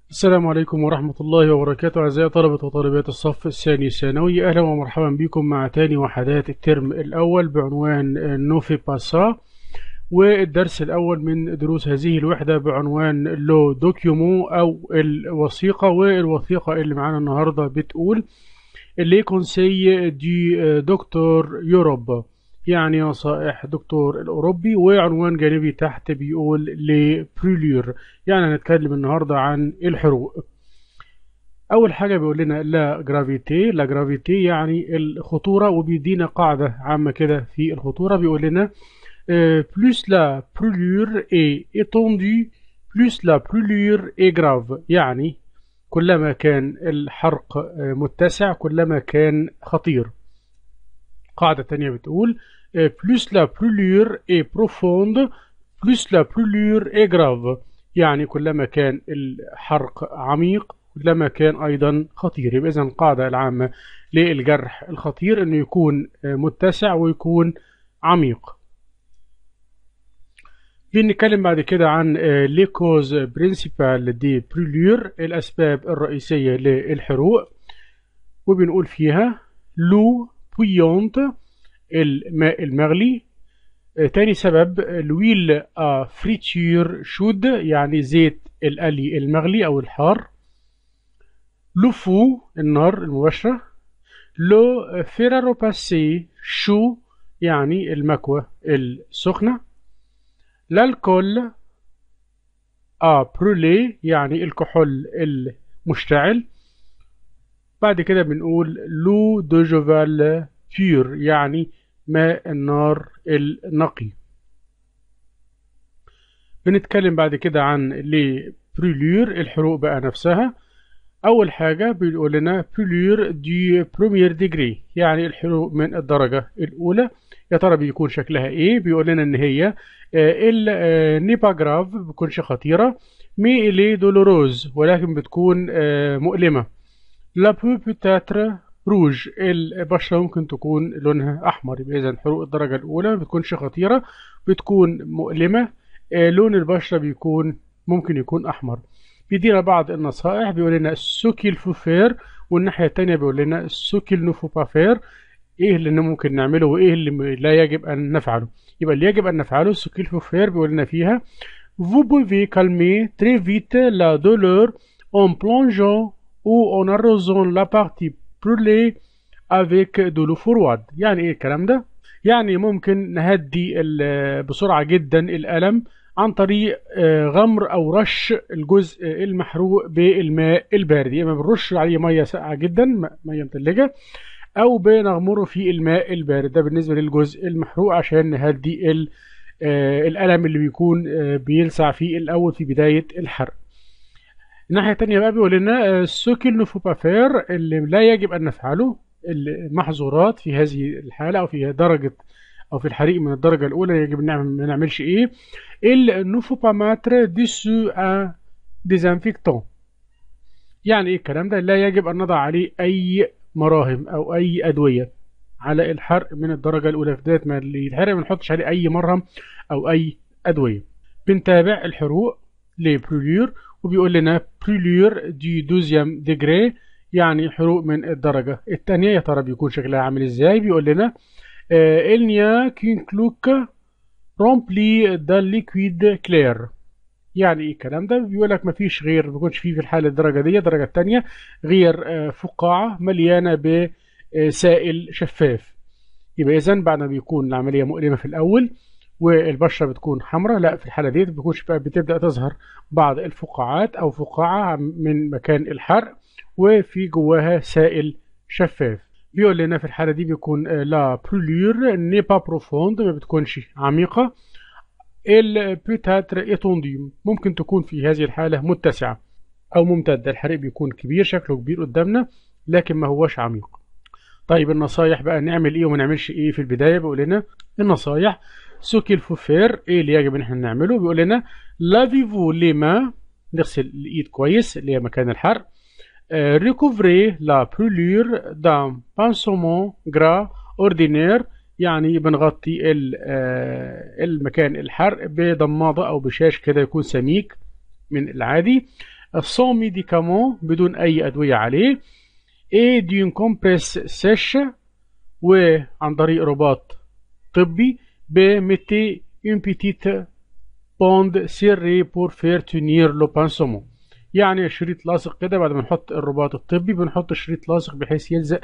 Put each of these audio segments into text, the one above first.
السلام عليكم ورحمة الله وبركاته. أعزائي طلبة وطالبات الصف الثاني الثانوي، أهلا ومرحبا بكم مع تاني وحدات الترم الأول بعنوان نوفي باسا. والدرس الأول من دروس هذه الوحدة بعنوان لو دوكيومو أو الوثيقة. والوثيقة اللي معانا النهاردة بتقول لي كونسي دي دكتور يوروب، يعني نصائح دكتور الأوروبي. وعنوان جانبي تحت بيقول لي بروليور، يعني هنتكلم النهاردة عن الحروق. أول حاجة بيقول لنا لا جرافيتي. لا جرافيتي يعني الخطورة، وبيدينا قاعدة عامة كده في الخطورة. بيقول لنا plus la brûlure est étendue plus la brûlure est grave، يعني كلما كان الحرق متسع كلما كان خطير. قاعدة تانية بتقول plus la brûlure est profonde plus la brûlure est grave، يعني كلما كان الحرق عميق كلما كان أيضا خطير. يبقى إذن القاعدة العامة للجرح الخطير إنه يكون متسع ويكون عميق. بنتكلم بعد كده عن لي كوز برينسيبال دي بروليور، الأسباب الرئيسية للحروق. وبنقول فيها لو بويونت، الماء المغلي. تاني سبب الويل فريتير شود، يعني زيت القلي المغلي أو الحار. لو فو، النار المباشرة. لو فيرارو باسي شو، يعني المكوى السخنة. الكحول برولي، يعني الكحول المشتعل. بعد كده بنقول لو دو جوفال بيور، يعني ماء النار النقي. بنتكلم بعد كده عن لي بروليور، الحروق بقى نفسها. أول حاجة بيقول لنا بروليور دي بروميير ديجري، يعني الحروق من الدرجة الأولى. يا ترى بيكون شكلها إيه؟ بيقول لنا إن هي النيباجراف بتكونش خطيرة، مي إلي دولوروز، ولكن بتكون مؤلمة. لا بو بوتاتر روج، البشرة ممكن تكون لونها أحمر. يبقى إذا حروق الدرجة الأولى ما بتكونش خطيرة، بتكون مؤلمة. لون البشرة بيكون ممكن يكون أحمر. بيدينا بعض النصائح، بيقول لنا السوكيل فوفير، والناحية التانية بيقول لنا السوكيل نوفوبافير، ايه اللي ممكن نعمله وايه اللي لا يجب ان نفعله. يبقى اللي يجب ان نفعله السوكيل فوفير بيقول لنا فيها vous pouvez calmer très vite la douleur en plongeant ou en arrosant la partie brûlée avec de l'eau froide. يعني ايه الكلام ده؟ يعني ممكن نهدي بسرعة جدا الألم عن طريق غمر أو رش الجزء المحروق بالماء البارد. يعني بنرش عليه مية ساقعة جدا، مية متلجة، أو بنغمره في الماء البارد. ده بالنسبة للجزء المحروق عشان نهدي الألم اللي بيكون بيلسع فيه الأول في بداية الحرق. الناحية التانية بقى بيقول لنا سوكيل نوفوبافير، اللي لا يجب أن نفعله، المحظورات في هذه الحالة أو في درجة أو في الحريق من الدرجة الأولى يجب ما نعملش إيه؟ النوفوباماتر ديسو أ ديزانفيكتون. يعني إيه الكلام ده؟ لا يجب أن نضع عليه أي مراهم أو أي أدوية على الحرق من الدرجة الأولى. في بداية ما اللي يتحرق ما نحطش عليه أي مرهم أو أي أدوية. بنتابع الحروق لبروليور، وبيقول لنا بروليور دي دوزيام ديجري، يعني حروق من الدرجة الثانية. يا ترى بيكون شكلها عامل ازاي؟ بيقول لنا إلنيا كينكلوك رومبلي دا ليكويد كلير. يعني ايه الكلام ده؟ بيقول لك مفيش غير، ما بيكونش فيه في الحالة الدرجة دي الدرجة الثانية غير فقاعة مليانة بسائل شفاف. يبقى إذا بعد ما بيكون العملية مؤلمة في الأول والبشرة بتكون حمراء، لا في الحالة دي بيكونش بقى بتبدأ تظهر بعض الفقاعات أو فقاعة من مكان الحرق وفي جواها سائل شفاف. بيقول لنا في الحالة دي بيكون لا بروليور ني با بروفوند، ما بتكونش عميقة. البيتاتر اتونديوم، ممكن تكون في هذه الحالة متسعة أو ممتدة. الحريق بيكون كبير، شكله كبير قدامنا لكن ما هوش عميق. طيب النصايح بقى نعمل ايه وما نعملش ايه؟ في البداية بيقول لنا النصايح سوكي الفوفير، ايه اللي يجب ان احنا نعمله؟ بيقول لنا لافيفو ليما، نغسل الايد كويس اللي هي مكان الحرق. ريكوفري لا برولير دان بانسومون جرا اوردينير، يعني بنغطي المكان الحرق بضمادة او بشاش كده يكون سميك من العادي. sans médicament بدون أي أدوية عليه et d'une compresse sèche وعن طريق رباط طبي mettez une petite bande serrée pour faire tenir le pansement. يعني شريط لاصق كده، بعد ما نحط الرباط الطبي بنحط شريط لاصق بحيث يلزق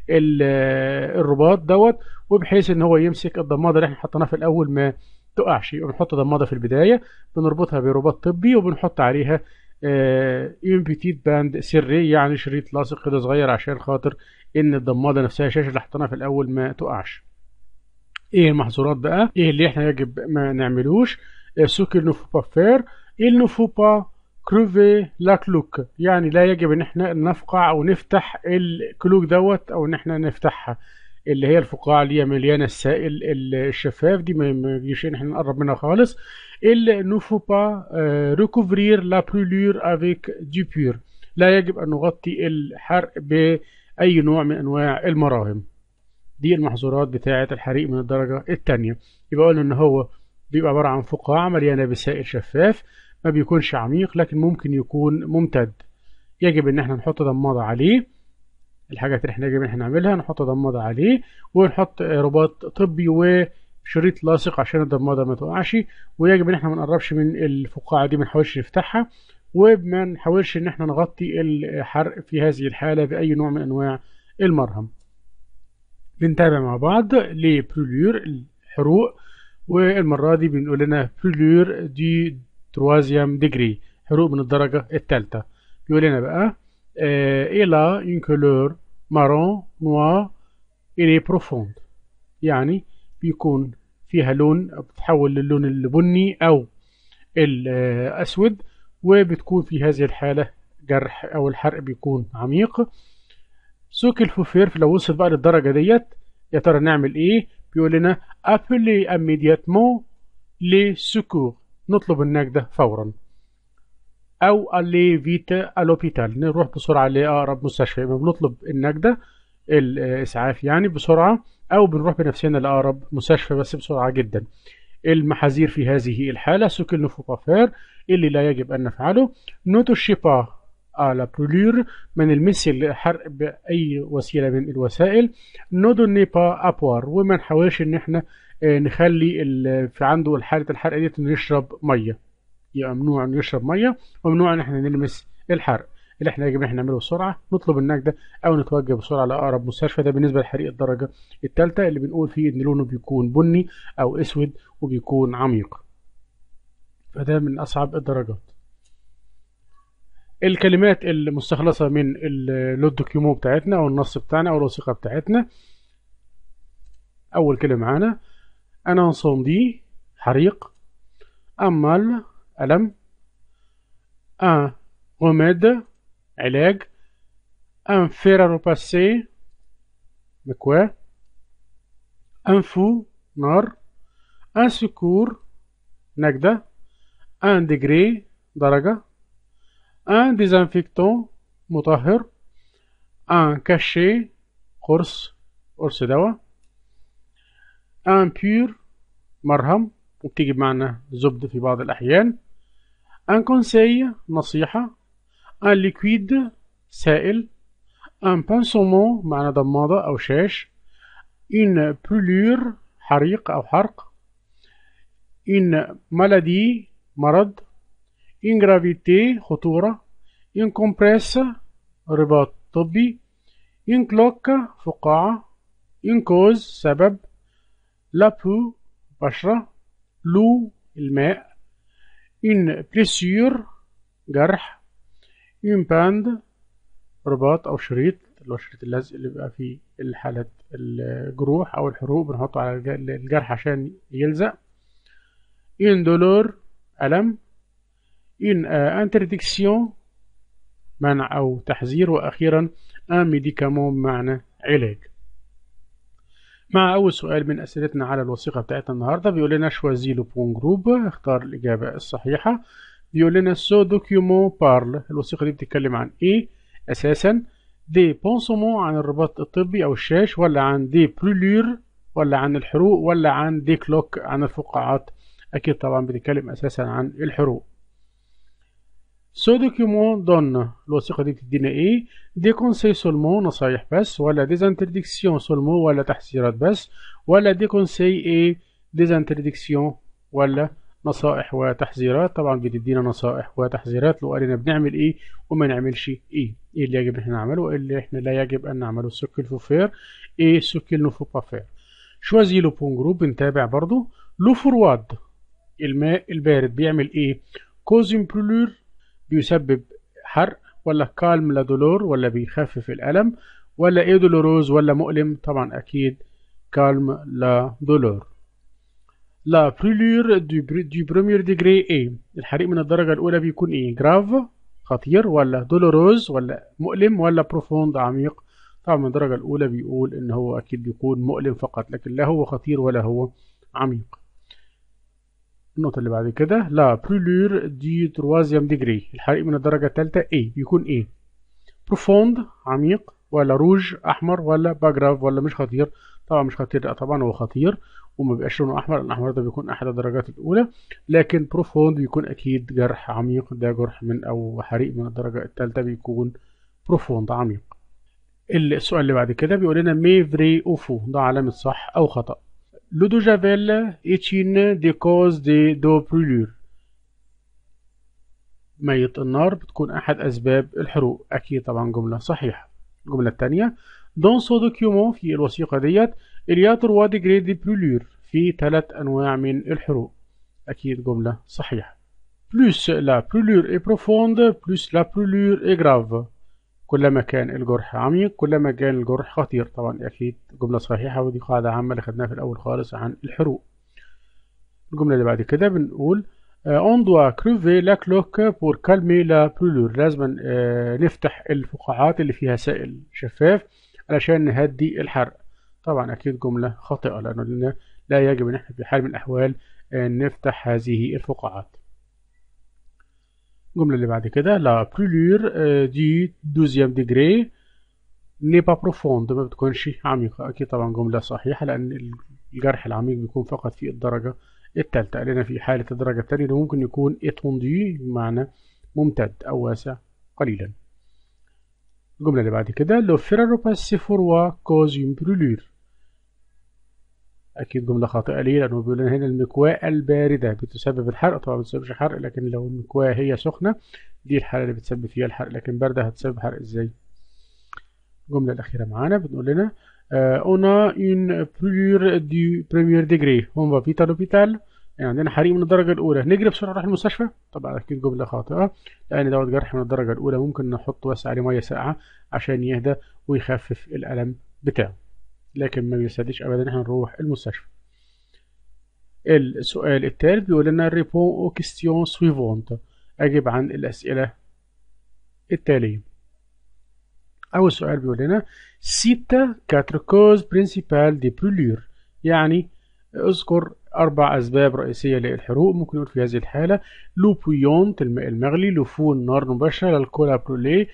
الرباط دوت، وبحيث ان هو يمسك الضماده اللي احنا حطيناها في الاول ما تقعش. بنحط ضماده في البدايه، بنربطها برباط طبي وبنحط عليها اون بيتيت باند سري، يعني شريط لاصق كده صغير عشان خاطر ان الضماده نفسها الشاشه اللي حطيناها في الاول ما تقعش. ايه المحظورات بقى؟ ايه اللي احنا يجب ما نعملوش؟ سو كيل نو فو با فير il ne faut pas crever la cloque، يعني لا يجب ان احنا نفقع او نفتح الكلوك دوت، او ان احنا نفتحها اللي هي الفقاعة اللي هي مليانة السائل الشفاف دي، ما يجيش ان احنا نقرب منها خالص. il ne faut pas recouvrir la brûlure avec du pur، لا يجب ان نغطي الحرق باي نوع من انواع المراهم. دي المحظورات بتاعة الحريق من الدرجة الثانية. يبقى قلنا ان هو بيبقى عبارة عن فقاعة مليانة بسائل شفاف، ما بيكونش عميق لكن ممكن يكون ممتد. يجب ان احنا نحط ضمادة عليه. الحاجات اللي احنا يجب ان احنا نعملها نحط ضمادة عليه، ونحط رباط طبي وشريط لاصق عشان الضمادة ما تقعش. ويجب ان احنا ما نقربش من الفقاعة دي، ما نحاولش نفتحها، وما نحاولش ان احنا نغطي الحرق في هذه الحالة بأي نوع من انواع المرهم. بنتابع مع بعض لبرولور الحروق، والمرة دي بنقول لنا برولور دي تروازيام ديجري، حروق من الدرجة الثالثة. بيقول لنا بقى إلى une couleur marron noir et profonde، يعني بيكون فيها لون بتتحول للون البني أو الأسود، وبتكون في هذه الحالة جرح أو الحرق بيكون عميق. سوق الفوفير لو وصل بقى للدرجة ديت يا ترى نعمل ايه؟ بيقول لنا appeler immédiatement les secours، نطلب النجدة فورا، او aller vite à l'hôpital، نروح بسرعة لأقرب مستشفى. يبقى بنطلب النجدة الإسعاف يعني بسرعة، أو بنروح بنفسنا لأقرب مستشفى بس بسرعة جدا. المحاذير في هذه الحالة سوكل نفوبافير اللي لا يجب أن نفعله: نوتوشيبا على برولور، ما نلمس الحرق بأي وسيلة من الوسائل. نودوني با أبوار، وما نحاولش إن احنا نخلي في عنده حالة الحرق دي إنه يشرب مية. يبقى ممنوع إنه يشرب مية، وممنوع إن احنا نلمس الحرق. اللي احنا يجب ان احنا نعمله بسرعة نطلب النجدة او نتوجه بسرعة لأقرب مستشفى. ده بالنسبة لحريق الدرجة الثالثة اللي بنقول فيه ان لونه بيكون بني او اسود وبيكون عميق، فده من اصعب الدرجات. الكلمات المستخلصة من الدوكيومو بتاعتنا او النص بتاعنا او الوثيقة بتاعتنا. اول كلمة معانا انا انصندي حريق، امال ألم، ان remède علاج، un fer à repasser مكواة، un fou نار، un secours نجدة، un degré درجة، un désinfectant مطهر، un cachet قرص دواء، un pur مرهم وبتيجي بمعنى زبد في بعض الأحيان، un conseil نصيحة، un liquide سائل، un pansement معنى ضمادة أو شاش، une brûlure حريق أو حرق، une maladie مرض، une gravité خطورة، une compresse رباط طبي، une cloque فقاعة، une cause سبب، la peau بشرة، l'eau الماء، une blessure جرح، une bande رباط أو شريط اللي هو شريط اللزق اللي بيبقى فيه الحالة الجروح أو الحروق بنحطه على الجرح عشان يلزق، une douleur ألم، une interdiction منع أو تحذير، وأخيرا un médicament بمعنى علاج. مع أول سؤال من أسئلتنا على الوثيقة بتاعتنا النهاردة بيقول لنا choisis le bon groupe، اختار الإجابة الصحيحة. بيقول لنا ce document parle، الوثيقة دي بتتكلم عن إيه أساسا؟ دي بونسومون عن الرباط الطبي أو الشاش، ولا عن دي برولور، ولا عن الحروق، ولا عن دي كلوك عن الفقاعات؟ أكيد طبعا بتتكلم أساسا عن الحروق. Ce document donne الوثيقة دي بتدينا ايه؟ des conseils seulement نصايح بس، ولا des interdictions seulement ولا تحذيرات بس، ولا des conseils et des interdictions ولا نصائح وتحذيرات. طبعا بتدينا نصائح وتحذيرات لو قالنا بنعمل ايه وما نعملش ايه اللي يجب ان احنا نعمله وايه اللي احنا لا يجب ان نعمله. ce qu'il faut faire et ce qu'il ne faut pas faire. choisis le bon groupe بنتابع برضو. l'eau froide الماء البارد بيعمل ايه؟ cause une brûlure بيسبب حرق، ولا كالم لا دولور ولا بيخفف الألم، ولا ايه دولوروز ولا مؤلم؟ طبعا أكيد كالم لا دولور. لا بريلور دي بريمير ديجري ايه؟ الحريق من الدرجة الأولى بيكون ايه؟ جراف خطير، ولا دولوروز ولا مؤلم، ولا بروفوند عميق؟ طبعا من الدرجة الأولى بيقول إن هو أكيد بيكون مؤلم فقط، لكن لا هو خطير ولا هو عميق. النقطة اللي بعد كده لا برولور دي تروازيام ديجري الحريق من الدرجة الثالثة ايه؟ بيكون ايه؟ بروفوند عميق، ولا روج أحمر، ولا باجراف ولا مش خطير؟ طبعا مش خطير، لا طبعا هو خطير وما بيبقاش لونه أحمر، الأحمر ده بيكون أحد الدرجات الأولى، لكن بروفوند بيكون أكيد جرح عميق، ده جرح من أو حريق من الدرجة الثالثة بيكون بروفوند عميق. السؤال اللي بعد كده بيقول لنا مي فري أو فو، ده علامة صح أو خطأ. l'eau de Javel est une des causes de brûlure. مية النار بتكون أحد أسباب الحروق، أكيد طبعا جملة صحيحة. الجملة الثانية dans ce document في الوثيقة ديت il y a 3 degrés de brûlure في 3 أنواع من الحروق، أكيد جملة صحيحة. plus la brûlure est profonde plus la brûlure est grave. كلما كان الجرح عميق كلما كان الجرح خطير، طبعا أكيد جملة صحيحة، ودي قاعدة عامة اللي خدناها في الأول خالص عن الحروق. الجملة اللي بعد كده بنقول on doit crever la cloque pour calmer la brûlure. لازم نفتح الفقاعات اللي فيها سائل شفاف علشان نهدي الحرق. طبعا أكيد جملة خاطئة، لأنه لا يجب أن احنا في حال من الأحوال نفتح هذه الفقاعات. الجملة اللي بعد كده la brûlure du 12e degré n'est pas profonde، ما بتكونش عميقة، أكيد طبعا جملة صحيحة، لأن الجرح العميق بيكون فقط في الدرجة الثالثة. لأن في حالة الدرجة الثانية ممكن يكون étendu بمعنى ممتد أو واسع قليلا. الجملة اللي بعد كده le fer à repasser froid cause une brûlure. أكيد جملة خاطئة ليه؟ لأنه بيقول لنا هنا المكواة الباردة بتسبب الحرق، طبعا ما بتسببش حرق، لكن لو المكواة هي سخنة دي الحالة اللي بتسبب فيها الحرق، لكن باردة هتسبب حرق ازاي؟ الجملة الأخيرة معانا بتقول لنا on a une brûlure du premier degré on va vite à l'hôpital. يعني عندنا حريق من الدرجة الأولى، نجري بسرعة نروح المستشفى؟ طبعا أكيد جملة خاطئة، لأن دوت جرح من الدرجة الأولى ممكن نحط بس عليه مية ساقعة عشان يهدى ويخفف الألم بتاعه، لكن ما بيساعدش أبدا إحنا نروح المستشفى. السؤال الثالث بيقول لنا répond aux questions suivantes. أجب عن الأسئلة التالية. أول سؤال بيقول لنا cite 4 causes principales des brûlures، يعني اذكر 4 أسباب رئيسية للحروق. ممكن نقول في هذه الحالة لو بويونت الماء المغلي، لو فون النار المباشرة، الكولا بروليه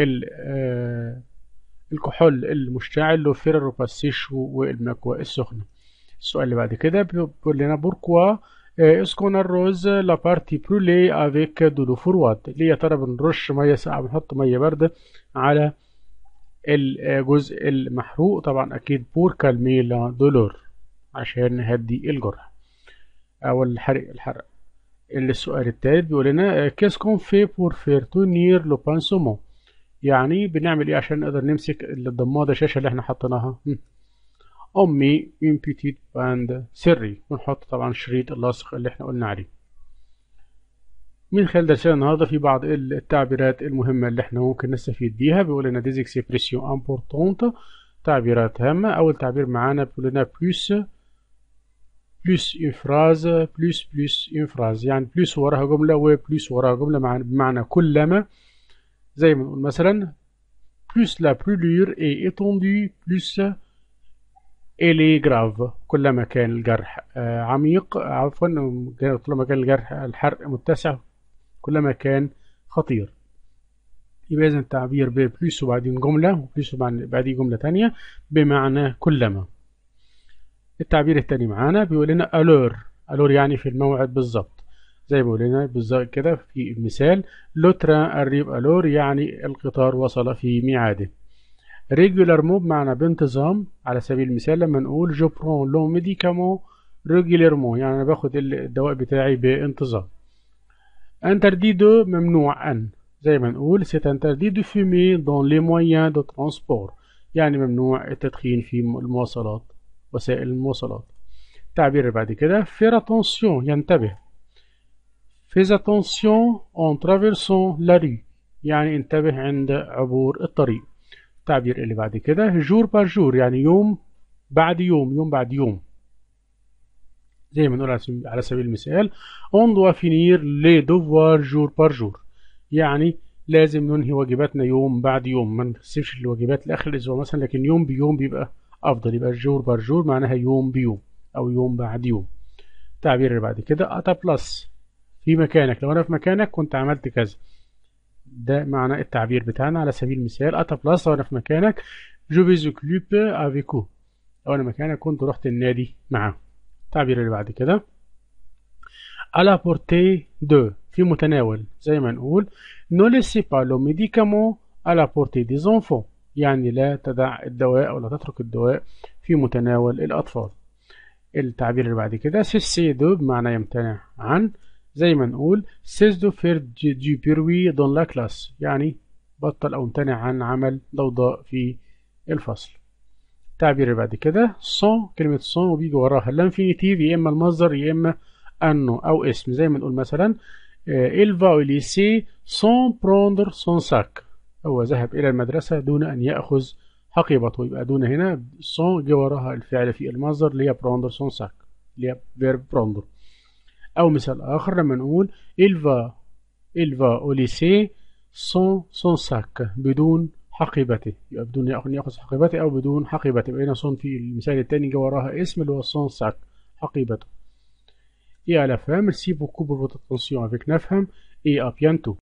الكحول المشتعل، لو فيرر باسيشو والمكوى السخنة. السؤال اللي بعد كده بيقول لنا بوركوا اسكون الروز لا بارتي برولي افيك دو فرواد، ليه يا ترى بنرش ميه ساقعه بنحط ميه بارده على الجزء المحروق؟ طبعا اكيد بور كالمي لا دولور عشان نهدي الجرح او الحرق. السؤال الثالث بيقول لنا كيسكون في بور فير تونير لو بانسومون، يعني بنعمل ايه عشان نقدر نمسك الضماده الشاشه اللي احنا حطيناها؟ أمي une petite bande سري، ونحط طبعا شريط اللاصق اللي احنا قلنا عليه. من خلال درسنا النهارده في بعض التعبيرات المهمة اللي احنا ممكن نستفيد بيها. بيقول لنا des expressions importantes، تعبيرات هامة. أول تعبير معانا بيقول لنا plus une phrase plus une phrase، يعني plus وراها جملة و plus وراها جملة بمعنى كلما. زي ما نقول مثلا plus la brûlure est étendue plus إلي جراف، كلما كان الجرح عميق، عفوا كلما كان الجرح الحرق متسع كلما كان خطير. يبقى إذن التعبير بليس وبعدين جملة وبليس وبعدين جملة تانية بمعنى كلما. التعبير التاني معانا بيقول لنا ألور، ألور يعني في الموعد بالظبط. زي ما قلنا بالظبط كده في المثال لو تران arrive à l'heure يعني القطار وصل في ميعاده. régulièrement بمعنى بانتظام، على سبيل المثال لما نقول je prends le médicament régulièrement يعني أنا باخد الدواء بتاعي بانتظام. interdit de ممنوع أن، زي ما نقول c'est interdit de fumer dans les moyens de transport يعني ممنوع التدخين في المواصلات، وسائل المواصلات. التعبير اللي بعد كده faire attention ينتبه. fais attention en traversant la rue يعني انتبه عند عبور الطريق. التعبير اللي بعد كده jour par jour يعني يوم بعد يوم، يوم بعد يوم. زي ما نقول على سبيل المثال on doit finir les devoirs jour par jour يعني لازم ننهي واجباتنا يوم بعد يوم، ما نسيبش الواجبات لاخر الاسبوع مثلا، لكن يوم بيوم بيبقى افضل، يبقى جور بار جور معناها يوم بيوم او يوم بعد يوم. التعبير اللي بعد كده اتا بلس في مكانك، لو انا في مكانك كنت عملت كذا، ده معنى التعبير بتاعنا. على سبيل المثال اتا بلس لو انا في مكانك جو في زوكلوب افيكو، لو انا مكانك كنت رحت النادي معاه. التعبير اللي بعد كده à la portée de في متناول، زي ما نقول ne laissez pas le médicament à la portée des enfants يعني لا تدع الدواء أو لا تترك الدواء في متناول الأطفال. التعبير اللي بعد كده cesser de بمعنى يمتنع عن، زي ما نقول cesse de faire du bruit dans la classe يعني بطل أو امتنع عن عمل ضوضاء في الفصل. التعبير اللي بعد كده sans، كلمة sans وبيجي وراها الانفينيتيف يا إما المصدر يا إما أنه أو اسم، زي ما نقول مثلا il va au lycée sans prendre son sac، هو ذهب إلى المدرسة دون أن يأخذ حقيبته، يبقى دون هنا sans جه وراها الفعل في المصدر اللي هي prendre son sac اللي هي verb prendre. أو مثال آخر لما نقول il va au lycée sans son sac بدون حقيبته، يبقى بدون يأخذ حقيبته أو بدون حقيبته، يبقى هنا son في المثال الثاني جه وراها اسم اللي هو son sac حقيبته. Et à la fin, merci beaucoup pour votre attention avec Nafham et à bientôt.